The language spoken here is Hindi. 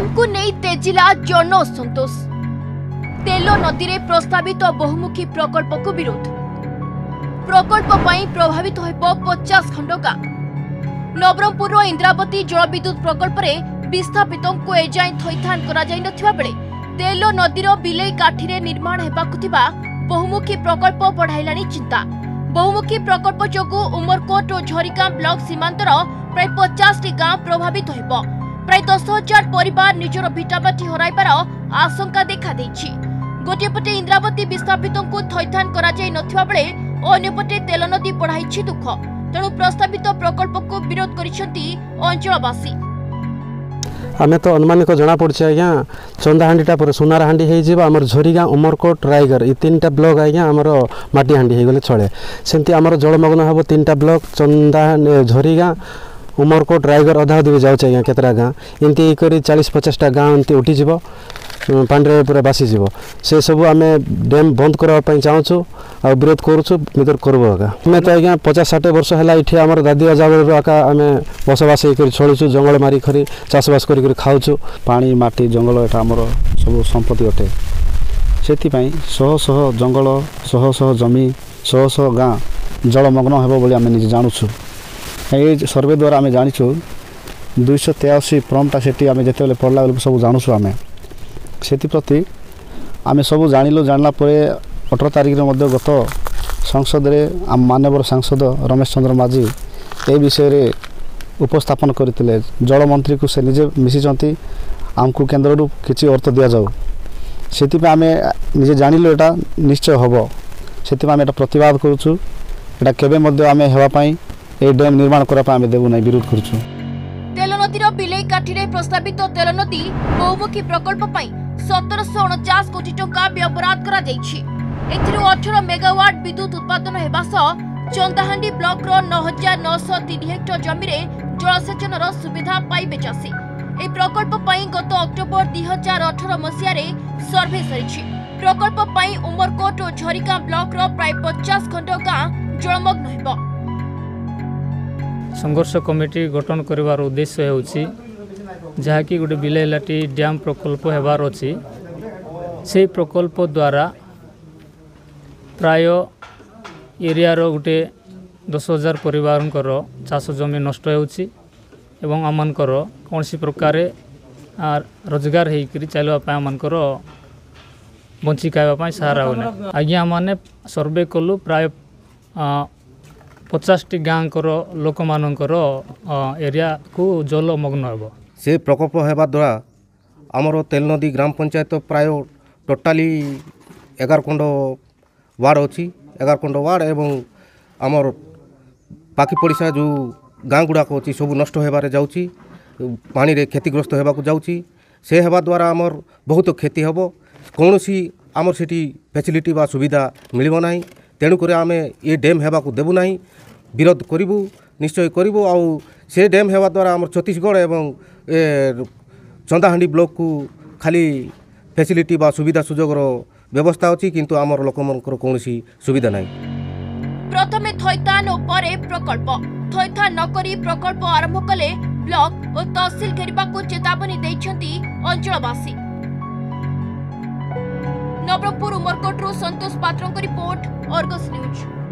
डैम को नहीं तेजिला जन असंतोष। तेल नदी में प्रस्तावित बहुमुखी प्रकल्प को विरोध। प्रकल्प प्रभावित हो 50 खंड गाँ। नवरंगपुर इंद्रावती जलविद्युत प्रकल्प में विस्थापित एजाए थैथान कर तेल नदीर बिलई काठी निर्माण होगा बहुमुखी प्रकल्प बढ़ाइला चिंता। बहुमुखी प्रकल्प जोगु उमरकोट और झरीगाँ ब्लॉक सीमांतर प्राय 50 गाँ प्रभावित हो प्राय 10,000 परिवार निजर भिटामाटी हराइबार आशंका देखा देछि। गोटे पटे इंद्रावती विस्थापित को थैथान करा जाय नथिबा बेले अन्यपटे तेल नदी बढ़ाइछि दुख। तेणु प्रस्तावित प्रकल्प को विरोध करिसेंती अंचलवासी। आमे तो अनुमानिक जना पड़ছে आज्ञा चंदाहांडीटा पर सुनारहांडी हो जाए आमर झरीगाँ उमरकोट रायगढ़ ये 3टा ब्लॉक आज्ञा आमर माटीहांडी हो गले चले सेमती आमर जलमग्न हम 3टा ब्लॉक चंदा झरीगाँ उमरकोट रायगढ़ अधा अधी जाऊँ आज्ञा केतरा गाँ एमती कर 40-50टा गाँ एमती उठीज पांडे पूरा बासीज से सब आम डैम बंद करने चाहूँ आ विरोध करुँ विरोध करबू आगे आम तो आज्ञा 50-60 वर्ष है ये आम दादी अजाबर आका आम बसवास चलुचु जंगल मारिक चाषबास कर खाऊँ। पानी माटी जंगल एटा आमर सब संपत्ति अटे से शह शह जंगल शह शह जमी शह शह गाँ जलमग्न हेब बोली आम निजे जानुछु। ये सर्वे द्वारा आम जाचु 283 फर्मटा से आम जिते पढ़ला बेलू सब जानुछु आम से आम सब जानिलु जानला 18 तारिख गत संसद में आम मानवर सांसद रमेश चंद्र माझी ए विषय रे उपस्थापन करते जल मंत्री को से निजे मिशिचंती आमको केन्द्र किसी अर्थ दि जाऊ से आम निजे जानिलु एटा निश्चय हम से आम प्रतिवाद करुचु एटा केबे मध्य आम हेवाई ए डैम निर्माण करने आम देवु ना विरोध करुचु। तेल नदीर बिलई काठी प्रस्तावित तेल नदी बहुमुखी प्रकल्प 1749 कोटी टंका व्ययबराद करा जायछि। एथिरु 18 मेगावाट विद्युत उत्पादन हेबा सह चंदाहांडी ब्लॉक रो 9903 हेक्टर जमी रे जलसेचन सुविधा पाइबे चासी। ए प्रकल्प पई गत अक्टोबर 2018 मसिया रे सर्वे सरिछि। प्रकल्प पई उमरकोट और झरीगाँ ब्लॉक रो प्राय 50 खंड गाँ जलमग्न हेबो। संघर्ष कमिटी गठन करिवार उद्देश्य होछि जहाँकि गोटे बिलेलाटी डैम प्रकल्प हेबार अछि। से प्रकल्प द्वारा प्राय एरिया रो गोटे 10,000 परिवार चाष जमी नष्ट होछि एवं आमनकर कौनसी प्रकार रोजगार होकर चलवाई आमनकर बंची खावाई सहारा होने। आज्ञा माने सर्वे कलु प्राय 50टी गाँ लोक मानकर एरिया को जलमग्न हेब। से प्रकल्प हेबा द्वारा आमर तेल नदी ग्राम पंचायत प्राय टोटाली 11 खंड वार्ड अच्छी 11 खंड वार्ड एवं आमर बाकी पड़िशा जो गाँ गुड़ाक अच्छी सब नष्ट होबार जाऊँगी पानी रे क्षतिग्रस्त होगा जाऊँगी से हेबा द्वारा आमर बहुत क्षति हेब कौन सी आमर सेठी फैसिलिटी बा सुविधा मिलिब ना तेणुक आम ये डैम हेबाकू देबू ना विरोध करूँ निश्चय करूँ आउ से डैम हेबा द्वारा आमर छत्तीसगढ़ एवं चंदाहांडी ब्लॉक को खाली फैसिलिटी बा सुविधा सुजोगर व्यवस्था अच्छी किंतु आमर लोकमनकर कौनसी सुविधा नहीं। प्रथमे थैथान और परे प्रकल्प थैथान नकरी प्रकल्प आरंभ कले ब्लॉक और तहसील घेरिबा को चेतावनी दैछंती अंचलवासी। नवरंगपुर उमरकोट संतोष पात्र रिपोर्ट अर्गस न्यूज।